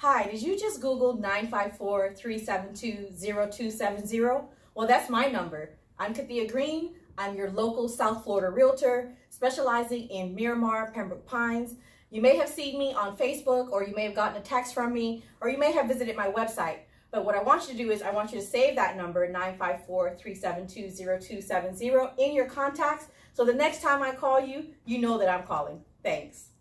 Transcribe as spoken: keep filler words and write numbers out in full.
Hi, did you just Google nine five four, three seven two, zero two seven zero? Well, that's my number. I'm Kathia Green. I'm your local South Florida realtor specializing in Miramar, Pembroke Pines. You may have seen me on Facebook, or you may have gotten a text from me, or you may have visited my website. But what I want you to do is I want you to save that number, nine five four, three seven two, zero two seven zero, in your contacts. So the next time I call you, you know that I'm calling. Thanks.